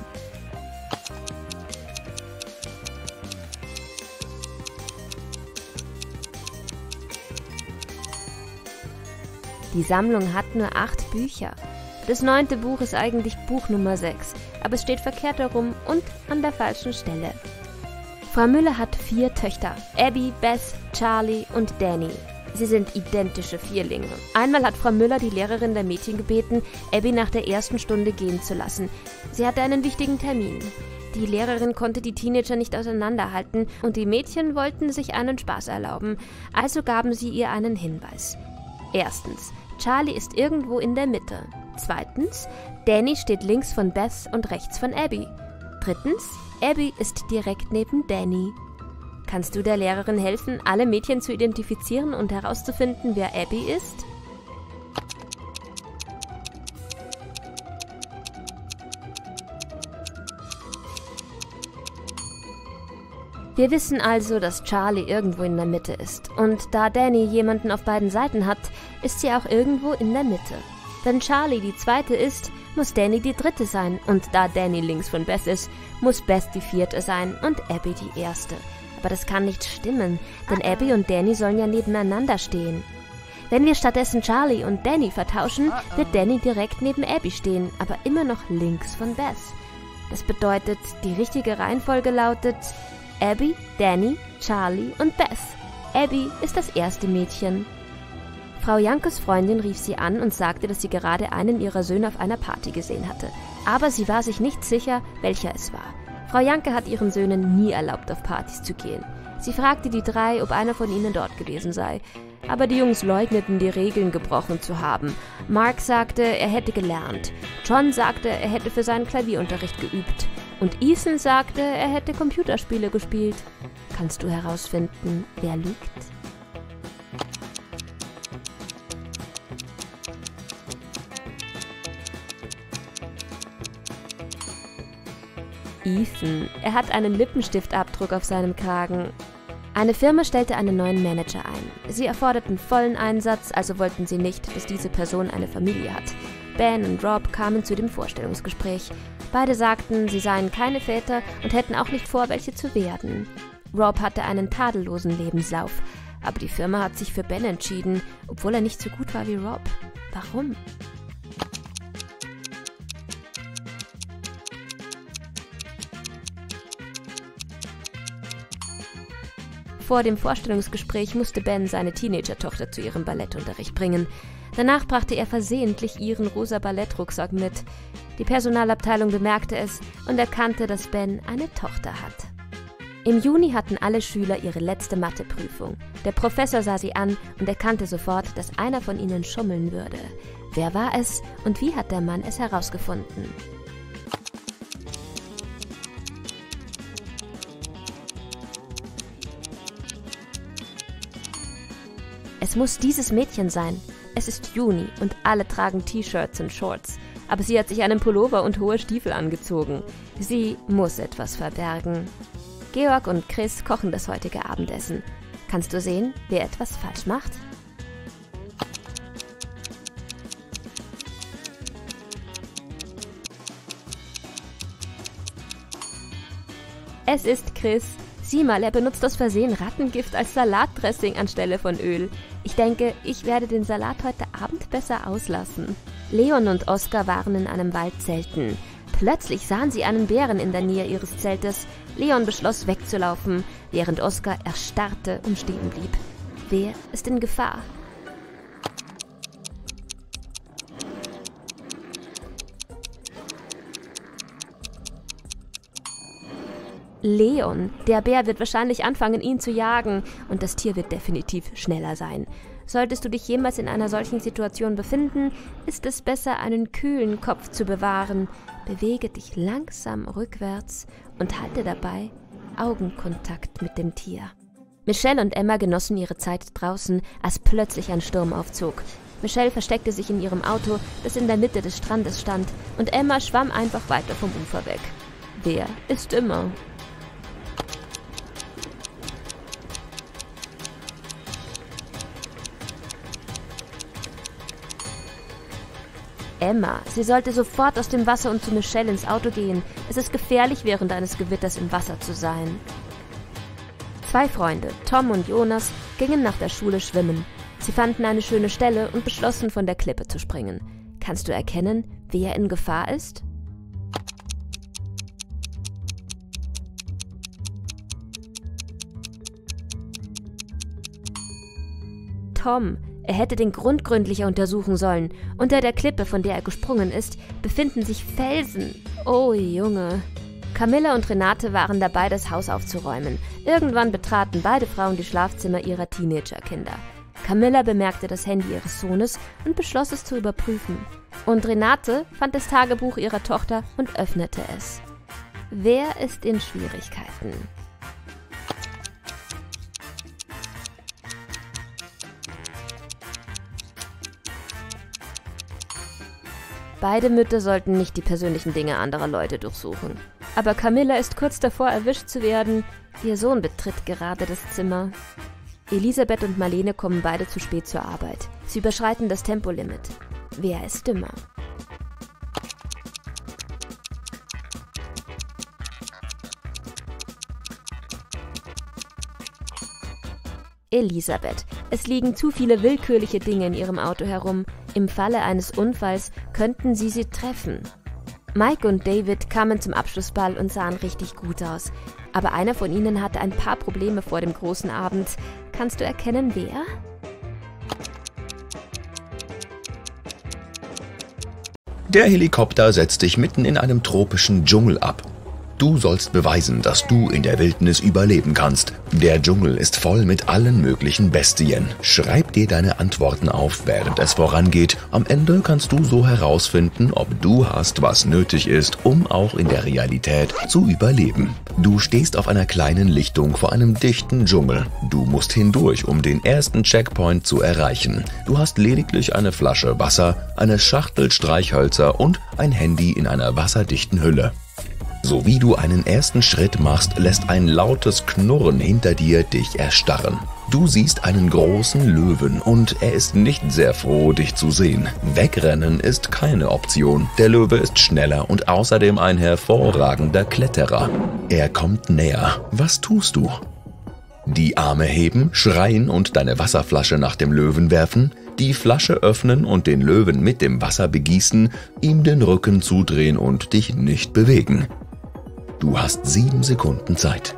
Die Sammlung hat nur 8 Bücher. Das 9. Buch ist eigentlich Buch Nummer 6, aber es steht verkehrt herum und an der falschen Stelle. Frau Müller hat 4 Töchter, Abby, Beth, Charlie und Danny. Sie sind identische Vierlinge. Einmal hat Frau Müller die Lehrerin der Mädchen gebeten, Abby nach der ersten Stunde gehen zu lassen. Sie hatte einen wichtigen Termin. Die Lehrerin konnte die Teenager nicht auseinanderhalten und die Mädchen wollten sich einen Spaß erlauben, also gaben sie ihr einen Hinweis. Erstens, Charlie ist irgendwo in der Mitte. Zweitens, Danny steht links von Beth und rechts von Abby. Drittens, Abby ist direkt neben Danny. Kannst du der Lehrerin helfen, alle Mädchen zu identifizieren und herauszufinden, wer Abby ist? Wir wissen also, dass Charlie irgendwo in der Mitte ist. Und da Danny jemanden auf beiden Seiten hat, ist sie auch irgendwo in der Mitte. Wenn Charlie die zweite ist, muss Danny die dritte sein. Und da Danny links von Beth ist, muss Beth die vierte sein und Abby die erste. Aber das kann nicht stimmen, denn Abby und Danny sollen ja nebeneinander stehen. Wenn wir stattdessen Charlie und Danny vertauschen, wird Danny direkt neben Abby stehen, aber immer noch links von Beth. Das bedeutet, die richtige Reihenfolge lautet Abby, Danny, Charlie und Beth. Abby ist das erste Mädchen. Frau Jankes Freundin rief sie an und sagte, dass sie gerade einen ihrer Söhne auf einer Party gesehen hatte. Aber sie war sich nicht sicher, welcher es war. Frau Janke hat ihren Söhnen nie erlaubt, auf Partys zu gehen. Sie fragte die 3, ob einer von ihnen dort gewesen sei. Aber die Jungs leugneten, die Regeln gebrochen zu haben. Mark sagte, er hätte gelernt. John sagte, er hätte für seinen Klavierunterricht geübt. Und Ethan sagte, er hätte Computerspiele gespielt. Kannst du herausfinden, wer lügt? Ethan. Er hat einen Lippenstiftabdruck auf seinem Kragen. Eine Firma stellte einen neuen Manager ein. Sie erforderten vollen Einsatz, also wollten sie nicht, dass diese Person eine Familie hat. Ben und Rob kamen zu dem Vorstellungsgespräch. Beide sagten, sie seien keine Väter und hätten auch nicht vor, welche zu werden. Rob hatte einen tadellosen Lebenslauf, aber die Firma hat sich für Ben entschieden, obwohl er nicht so gut war wie Rob. Warum? Vor dem Vorstellungsgespräch musste Ben seine Teenager-Tochter zu ihrem Ballettunterricht bringen. Danach brachte er versehentlich ihren rosa Ballettrucksack mit. Die Personalabteilung bemerkte es und erkannte, dass Ben eine Tochter hat. Im Juni hatten alle Schüler ihre letzte Matheprüfung. Der Professor sah sie an und erkannte sofort, dass einer von ihnen schummeln würde. Wer war es und wie hat der Mann es herausgefunden? Es muss dieses Mädchen sein. Es ist Juni und alle tragen T-Shirts und Shorts. Aber sie hat sich einen Pullover und hohe Stiefel angezogen. Sie muss etwas verbergen. Georg und Chris kochen das heutige Abendessen. Kannst du sehen, wer etwas falsch macht? Es ist Chris. Sieh mal, er benutzt aus Versehen Rattengift als Salatdressing anstelle von Öl. Ich denke, ich werde den Salat heute Abend besser auslassen. Leon und Oskar waren in einem Wald zelten. Plötzlich sahen sie einen Bären in der Nähe ihres Zeltes. Leon beschloss wegzulaufen, während Oskar erstarrte und stehen blieb. Wer ist in Gefahr? Leon. Der Bär wird wahrscheinlich anfangen, ihn zu jagen. Und das Tier wird definitiv schneller sein. Solltest du dich jemals in einer solchen Situation befinden, ist es besser, einen kühlen Kopf zu bewahren. Bewege dich langsam rückwärts und halte dabei Augenkontakt mit dem Tier. Michelle und Emma genossen ihre Zeit draußen, als plötzlich ein Sturm aufzog. Michelle versteckte sich in ihrem Auto, das in der Mitte des Strandes stand, und Emma schwamm einfach weiter vom Ufer weg. Wer ist immer? Emma. Sie sollte sofort aus dem Wasser und zu Michelle ins Auto gehen. Es ist gefährlich, während eines Gewitters im Wasser zu sein. 2 Freunde, Tom und Jonas, gingen nach der Schule schwimmen. Sie fanden eine schöne Stelle und beschlossen, von der Klippe zu springen. Kannst du erkennen, wer in Gefahr ist? Tom. Er hätte den Grund gründlicher untersuchen sollen. Unter der Klippe, von der er gesprungen ist, befinden sich Felsen. Oh Junge. Camilla und Renate waren dabei, das Haus aufzuräumen. Irgendwann betraten beide Frauen die Schlafzimmer ihrer Teenagerkinder. Camilla bemerkte das Handy ihres Sohnes und beschloss, es zu überprüfen. Und Renate fand das Tagebuch ihrer Tochter und öffnete es. Wer ist in Schwierigkeiten? Beide Mütter sollten nicht die persönlichen Dinge anderer Leute durchsuchen. Aber Camilla ist kurz davor, erwischt zu werden. Ihr Sohn betritt gerade das Zimmer. Elisabeth und Marlene kommen beide zu spät zur Arbeit. Sie überschreiten das Tempolimit. Wer ist dümmer? Elisabeth. Es liegen zu viele willkürliche Dinge in ihrem Auto herum. Im Falle eines Unfalls könnten sie treffen. Mike und David kamen zum Abschlussball und sahen richtig gut aus. Aber einer von ihnen hatte ein paar Probleme vor dem großen Abend. Kannst du erkennen, wer? Der Helikopter setzt dich mitten in einem tropischen Dschungel ab. Du sollst beweisen, dass du in der Wildnis überleben kannst. Der Dschungel ist voll mit allen möglichen Bestien. Schreib dir deine Antworten auf, während es vorangeht. Am Ende kannst du so herausfinden, ob du hast, was nötig ist, um auch in der Realität zu überleben. Du stehst auf einer kleinen Lichtung vor einem dichten Dschungel. Du musst hindurch, um den ersten Checkpoint zu erreichen. Du hast lediglich eine Flasche Wasser, eine Schachtel Streichhölzer und ein Handy in einer wasserdichten Hülle. So wie du einen ersten Schritt machst, lässt ein lautes Knurren hinter dir dich erstarren. Du siehst einen großen Löwen und er ist nicht sehr froh, dich zu sehen. Wegrennen ist keine Option. Der Löwe ist schneller und außerdem ein hervorragender Kletterer. Er kommt näher. Was tust du? Die Arme heben, schreien und deine Wasserflasche nach dem Löwen werfen, die Flasche öffnen und den Löwen mit dem Wasser begießen, ihm den Rücken zudrehen und dich nicht bewegen. Du hast 7 Sekunden Zeit.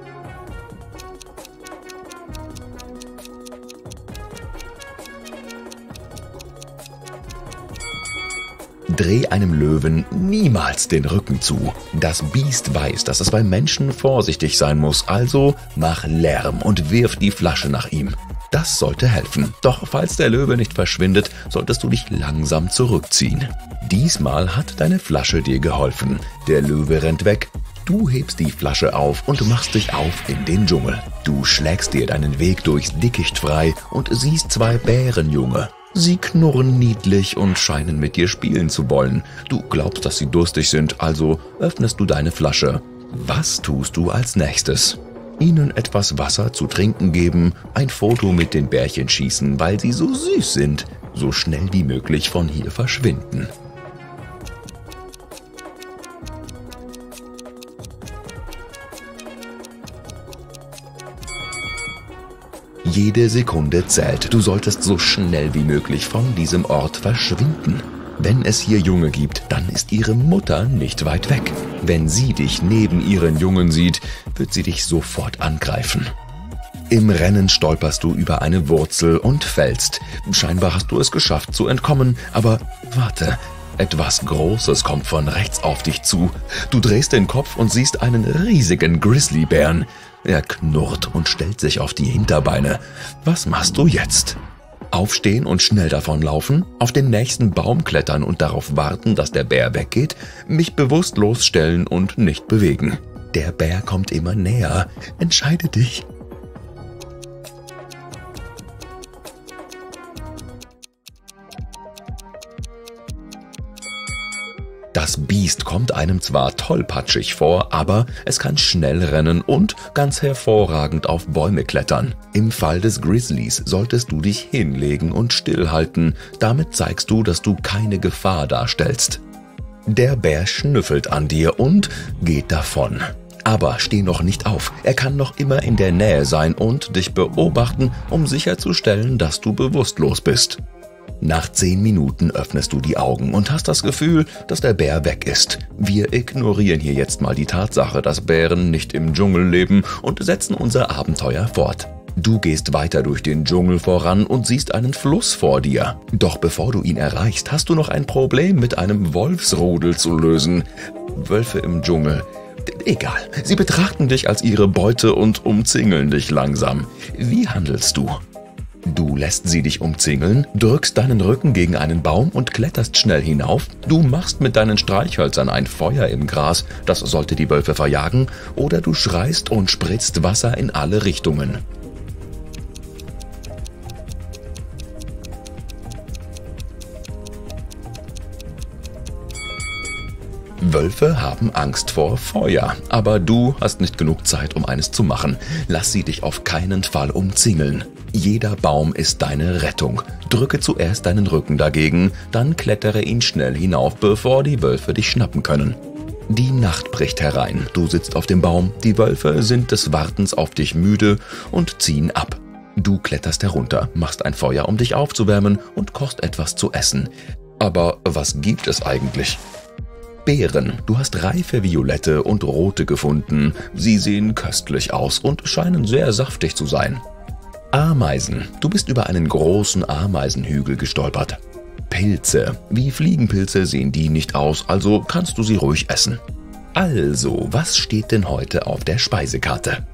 Dreh einem Löwen niemals den Rücken zu. Das Biest weiß, dass es beim Menschen vorsichtig sein muss, also mach Lärm und wirf die Flasche nach ihm. Das sollte helfen. Doch falls der Löwe nicht verschwindet, solltest du dich langsam zurückziehen. Diesmal hat deine Flasche dir geholfen. Der Löwe rennt weg. Du hebst die Flasche auf und machst dich auf in den Dschungel. Du schlägst dir deinen Weg durchs Dickicht frei und siehst 2 Bärenjunge. Sie knurren niedlich und scheinen mit dir spielen zu wollen. Du glaubst, dass sie durstig sind, also öffnest du deine Flasche. Was tust du als nächstes? Ihnen etwas Wasser zu trinken geben, ein Foto mit den Bärchen schießen, weil sie so süß sind, so schnell wie möglich von hier verschwinden. Jede Sekunde zählt. Du solltest so schnell wie möglich von diesem Ort verschwinden. Wenn es hier Junge gibt, dann ist ihre Mutter nicht weit weg. Wenn sie dich neben ihren Jungen sieht, wird sie dich sofort angreifen. Im Rennen stolperst du über eine Wurzel und fällst. Scheinbar hast du es geschafft zu entkommen, aber warte, etwas Großes kommt von rechts auf dich zu. Du drehst den Kopf und siehst einen riesigen Grizzlybären. Er knurrt und stellt sich auf die Hinterbeine. Was machst du jetzt? Aufstehen und schnell davonlaufen? Auf den nächsten Baum klettern und darauf warten, dass der Bär weggeht? Mich bewusstlos stellen und nicht bewegen. Der Bär kommt immer näher. Entscheide dich. Das Biest kommt einem zwar tollpatschig vor, aber es kann schnell rennen und ganz hervorragend auf Bäume klettern. Im Fall des Grizzlies solltest du dich hinlegen und stillhalten. Damit zeigst du, dass du keine Gefahr darstellst. Der Bär schnüffelt an dir und geht davon. Aber steh noch nicht auf. Er kann noch immer in der Nähe sein und dich beobachten, um sicherzustellen, dass du bewusstlos bist. Nach 10 Minuten öffnest du die Augen und hast das Gefühl, dass der Bär weg ist. Wir ignorieren hier jetzt mal die Tatsache, dass Bären nicht im Dschungel leben und setzen unser Abenteuer fort. Du gehst weiter durch den Dschungel voran und siehst einen Fluss vor dir. Doch bevor du ihn erreichst, hast du noch ein Problem mit einem Wolfsrudel zu lösen. Wölfe im Dschungel. Egal, sie betrachten dich als ihre Beute und umzingeln dich langsam. Wie handelst du? Du lässt sie dich umzingeln, drückst deinen Rücken gegen einen Baum und kletterst schnell hinauf. Du machst mit deinen Streichhölzern ein Feuer im Gras, das sollte die Wölfe verjagen, oder du schreist und spritzt Wasser in alle Richtungen. Wölfe haben Angst vor Feuer, aber du hast nicht genug Zeit, um eines zu machen. Lass sie dich auf keinen Fall umzingeln. Jeder Baum ist deine Rettung. Drücke zuerst deinen Rücken dagegen, dann klettere ihn schnell hinauf, bevor die Wölfe dich schnappen können. Die Nacht bricht herein. Du sitzt auf dem Baum, die Wölfe sind des Wartens auf dich müde und ziehen ab. Du kletterst herunter, machst ein Feuer, um dich aufzuwärmen und kochst etwas zu essen. Aber was gibt es eigentlich? Beeren. Du hast reife Violette und rote gefunden. Sie sehen köstlich aus und scheinen sehr saftig zu sein. Ameisen. Du bist über einen großen Ameisenhügel gestolpert. Pilze. Wie Fliegenpilze sehen die nicht aus, also kannst du sie ruhig essen. Also, was steht denn heute auf der Speisekarte?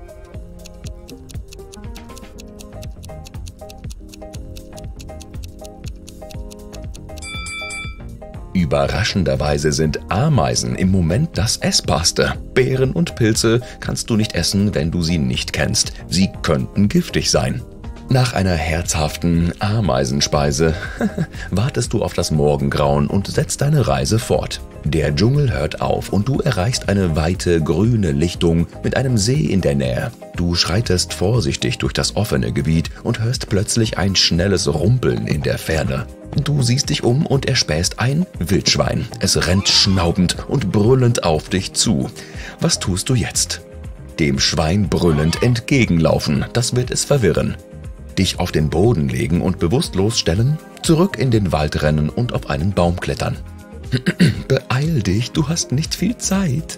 Überraschenderweise sind Ameisen im Moment das Essbarste. Beeren und Pilze kannst du nicht essen, wenn du sie nicht kennst. Sie könnten giftig sein. Nach einer herzhaften Ameisenspeise wartest du auf das Morgengrauen und setzt deine Reise fort. Der Dschungel hört auf und du erreichst eine weite grüne Lichtung mit einem See in der Nähe. Du schreitest vorsichtig durch das offene Gebiet und hörst plötzlich ein schnelles Rumpeln in der Ferne. Du siehst dich um und erspähst ein Wildschwein. Es rennt schnaubend und brüllend auf dich zu. Was tust du jetzt? Dem Schwein brüllend entgegenlaufen, das wird es verwirren. Dich auf den Boden legen und bewusstlos stellen, zurück in den Wald rennen und auf einen Baum klettern. Beeil dich, du hast nicht viel Zeit.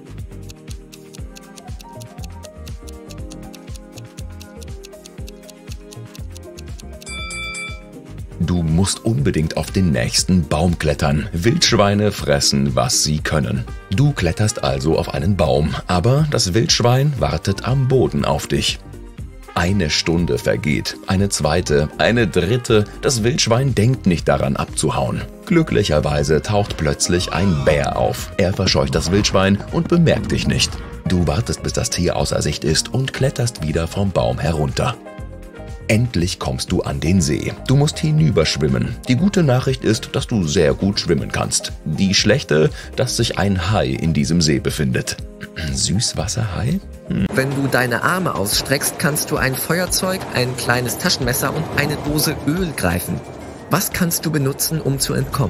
Du musst unbedingt auf den nächsten Baum klettern. Wildschweine fressen, was sie können. Du kletterst also auf einen Baum, aber das Wildschwein wartet am Boden auf dich. Eine Stunde vergeht, eine zweite, eine dritte. Das Wildschwein denkt nicht daran abzuhauen. Glücklicherweise taucht plötzlich ein Bär auf. Er verscheucht das Wildschwein und bemerkt dich nicht. Du wartest, bis das Tier außer Sicht ist und kletterst wieder vom Baum herunter. Endlich kommst du an den See. Du musst hinüberschwimmen. Die gute Nachricht ist, dass du sehr gut schwimmen kannst. Die schlechte, dass sich ein Hai in diesem See befindet. Süßwasserhai? Wenn du deine Arme ausstreckst, kannst du ein Feuerzeug, ein kleines Taschenmesser und eine Dose Öl greifen. Was kannst du benutzen, um zu entkommen?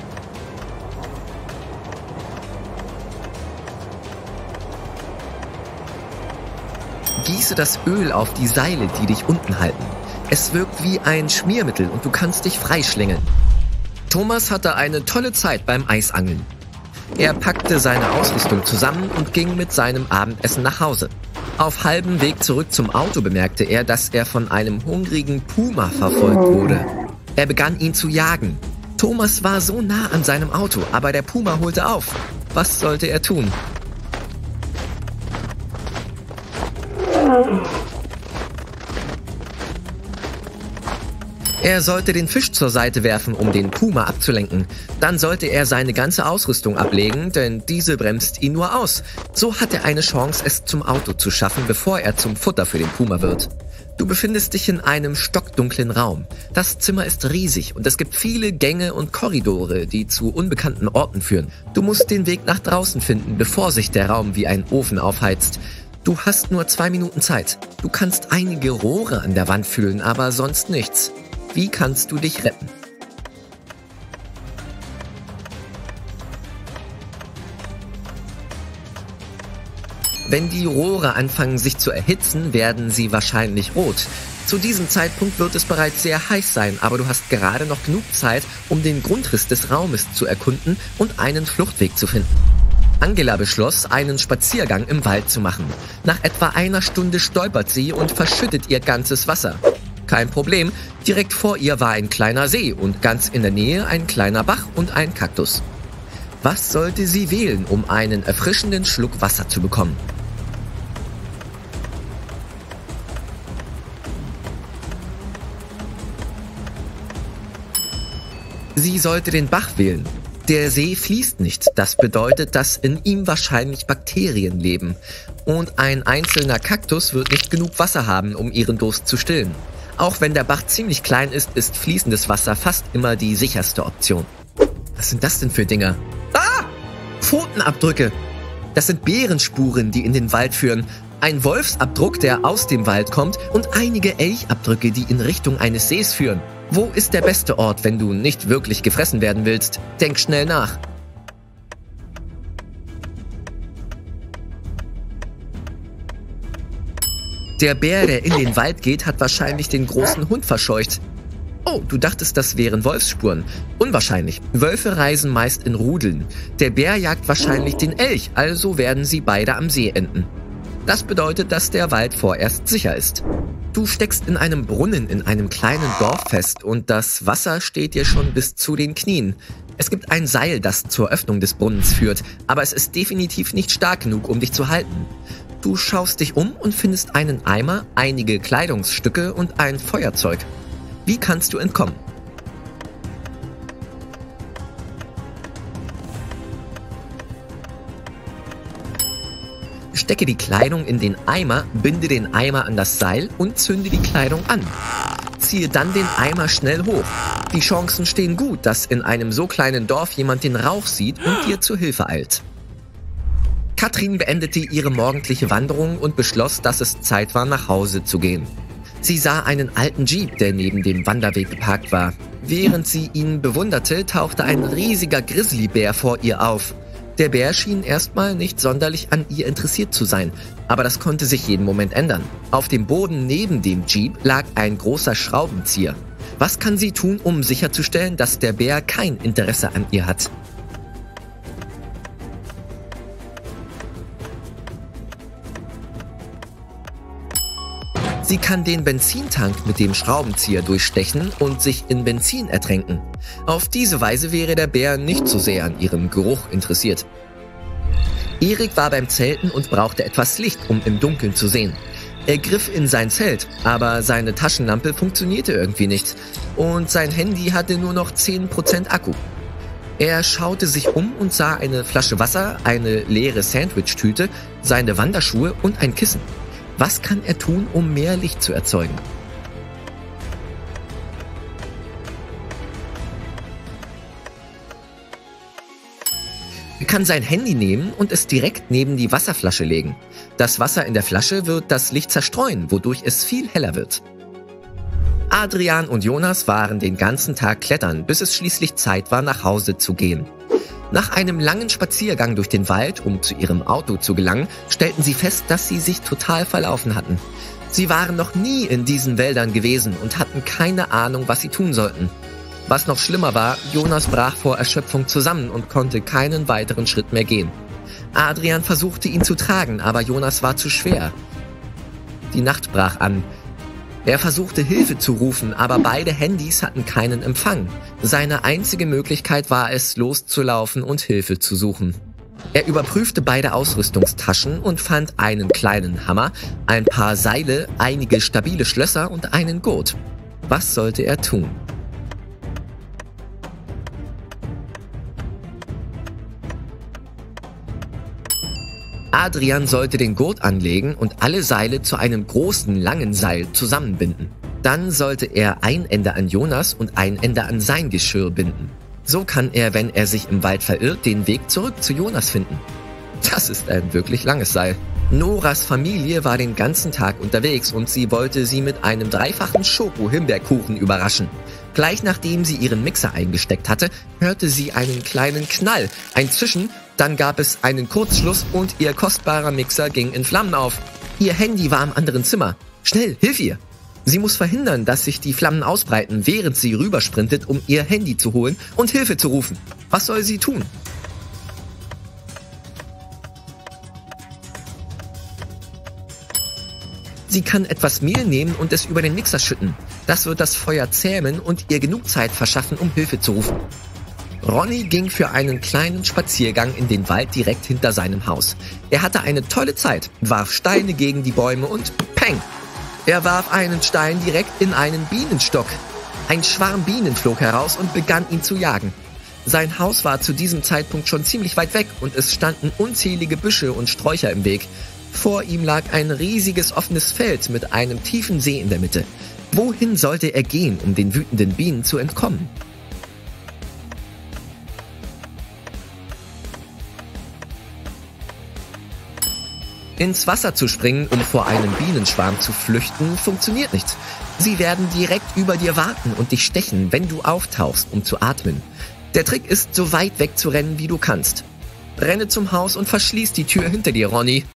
Gieße das Öl auf die Seile, die dich unten halten. Es wirkt wie ein Schmiermittel und du kannst dich freischlängeln. Thomas hatte eine tolle Zeit beim Eisangeln. Er packte seine Ausrüstung zusammen und ging mit seinem Abendessen nach Hause. Auf halbem Weg zurück zum Auto bemerkte er, dass er von einem hungrigen Puma verfolgt wurde. Er begann ihn zu jagen. Thomas war so nah an seinem Auto, aber der Puma holte auf. Was sollte er tun? Er sollte den Fisch zur Seite werfen, um den Puma abzulenken. Dann sollte er seine ganze Ausrüstung ablegen, denn diese bremst ihn nur aus. So hat er eine Chance, es zum Auto zu schaffen, bevor er zum Futter für den Puma wird. Du befindest dich in einem stockdunklen Raum. Das Zimmer ist riesig und es gibt viele Gänge und Korridore, die zu unbekannten Orten führen. Du musst den Weg nach draußen finden, bevor sich der Raum wie ein Ofen aufheizt. Du hast nur 2 Minuten Zeit. Du kannst einige Rohre an der Wand fühlen, aber sonst nichts. Wie kannst du dich retten? Wenn die Rohre anfangen sich zu erhitzen, werden sie wahrscheinlich rot. Zu diesem Zeitpunkt wird es bereits sehr heiß sein, aber du hast gerade noch genug Zeit, um den Grundriss des Raumes zu erkunden und einen Fluchtweg zu finden. Angela beschloss, einen Spaziergang im Wald zu machen. Nach etwa einer Stunde stolpert sie und verschüttet ihr ganzes Wasser. Kein Problem, direkt vor ihr war ein kleiner See und ganz in der Nähe ein kleiner Bach und ein Kaktus. Was sollte sie wählen, um einen erfrischenden Schluck Wasser zu bekommen? Sie sollte den Bach wählen. Der See fließt nicht. Das bedeutet, dass in ihm wahrscheinlich Bakterien leben. Und ein einzelner Kaktus wird nicht genug Wasser haben, um ihren Durst zu stillen. Auch wenn der Bach ziemlich klein ist, ist fließendes Wasser fast immer die sicherste Option. Was sind das denn für Dinger? Ah! Pfotenabdrücke! Das sind Bärenspuren, die in den Wald führen. Ein Wolfsabdruck, der aus dem Wald kommt und einige Elchabdrücke, die in Richtung eines Sees führen. Wo ist der beste Ort, wenn du nicht wirklich gefressen werden willst? Denk schnell nach. Der Bär, der in den Wald geht, hat wahrscheinlich den großen Hund verscheucht. Oh, du dachtest, das wären Wolfsspuren. Unwahrscheinlich. Wölfe reisen meist in Rudeln. Der Bär jagt wahrscheinlich den Elch, also werden sie beide am See enden. Das bedeutet, dass der Wald vorerst sicher ist. Du steckst in einem Brunnen in einem kleinen Dorf fest und das Wasser steht dir schon bis zu den Knien. Es gibt ein Seil, das zur Öffnung des Brunnens führt, aber es ist definitiv nicht stark genug, um dich zu halten. Du schaust dich um und findest einen Eimer, einige Kleidungsstücke und ein Feuerzeug. Wie kannst du entkommen? Stecke die Kleidung in den Eimer, binde den Eimer an das Seil und zünde die Kleidung an. Ziehe dann den Eimer schnell hoch. Die Chancen stehen gut, dass in einem so kleinen Dorf jemand den Rauch sieht und dir zu Hilfe eilt. Katrin beendete ihre morgendliche Wanderung und beschloss, dass es Zeit war, nach Hause zu gehen. Sie sah einen alten Jeep, der neben dem Wanderweg geparkt war. Während sie ihn bewunderte, tauchte ein riesiger Grizzlybär vor ihr auf. Der Bär schien erstmal nicht sonderlich an ihr interessiert zu sein, aber das konnte sich jeden Moment ändern. Auf dem Boden neben dem Jeep lag ein großer Schraubenzieher. Was kann sie tun, um sicherzustellen, dass der Bär kein Interesse an ihr hat? Sie kann den Benzintank mit dem Schraubenzieher durchstechen und sich in Benzin ertränken. Auf diese Weise wäre der Bär nicht so sehr an ihrem Geruch interessiert. Erik war beim Zelten und brauchte etwas Licht, um im Dunkeln zu sehen. Er griff in sein Zelt, aber seine Taschenlampe funktionierte irgendwie nicht und sein Handy hatte nur noch 10% Akku. Er schaute sich um und sah eine Flasche Wasser, eine leere Sandwich-Tüte, seine Wanderschuhe und ein Kissen. Was kann er tun, um mehr Licht zu erzeugen? Er kann sein Handy nehmen und es direkt neben die Wasserflasche legen. Das Wasser in der Flasche wird das Licht zerstreuen, wodurch es viel heller wird. Adrian und Jonas waren den ganzen Tag klettern, bis es schließlich Zeit war, nach Hause zu gehen. Nach einem langen Spaziergang durch den Wald, um zu ihrem Auto zu gelangen, stellten sie fest, dass sie sich total verlaufen hatten. Sie waren noch nie in diesen Wäldern gewesen und hatten keine Ahnung, was sie tun sollten. Was noch schlimmer war, Jonas brach vor Erschöpfung zusammen und konnte keinen weiteren Schritt mehr gehen. Adrian versuchte ihn zu tragen, aber Jonas war zu schwer. Die Nacht brach an. Er versuchte Hilfe zu rufen, aber beide Handys hatten keinen Empfang. Seine einzige Möglichkeit war es, loszulaufen und Hilfe zu suchen. Er überprüfte beide Ausrüstungstaschen und fand einen kleinen Hammer, ein paar Seile, einige stabile Schlösser und einen Gurt. Was sollte er tun? Adrian sollte den Gurt anlegen und alle Seile zu einem großen, langen Seil zusammenbinden. Dann sollte er ein Ende an Jonas und ein Ende an sein Geschirr binden. So kann er, wenn er sich im Wald verirrt, den Weg zurück zu Jonas finden. Das ist ein wirklich langes Seil. Noras Familie war den ganzen Tag unterwegs und sie wollte sie mit einem 3-fachen Schoko-Himbeerkuchen überraschen. Gleich nachdem sie ihren Mixer eingesteckt hatte, hörte sie einen kleinen Knall, ein Zischen, dann gab es einen Kurzschluss und ihr kostbarer Mixer ging in Flammen auf. Ihr Handy war im anderen Zimmer. Schnell, hilf ihr! Sie muss verhindern, dass sich die Flammen ausbreiten, während sie rübersprintet, um ihr Handy zu holen und Hilfe zu rufen. Was soll sie tun? Sie kann etwas Mehl nehmen und es über den Mixer schütten. Das wird das Feuer zähmen und ihr genug Zeit verschaffen, um Hilfe zu rufen. Ronny ging für einen kleinen Spaziergang in den Wald direkt hinter seinem Haus. Er hatte eine tolle Zeit, warf Steine gegen die Bäume und peng! Er warf einen Stein direkt in einen Bienenstock. Ein Schwarm Bienen flog heraus und begann ihn zu jagen. Sein Haus war zu diesem Zeitpunkt schon ziemlich weit weg und es standen unzählige Büsche und Sträucher im Weg. Vor ihm lag ein riesiges offenes Feld mit einem tiefen See in der Mitte. Wohin sollte er gehen, um den wütenden Bienen zu entkommen? Ins Wasser zu springen, um vor einem Bienenschwarm zu flüchten, funktioniert nicht. Sie werden direkt über dir warten und dich stechen, wenn du auftauchst, um zu atmen. Der Trick ist, so weit weg zu rennen, wie du kannst. Renne zum Haus und verschließ die Tür hinter dir, Ronny.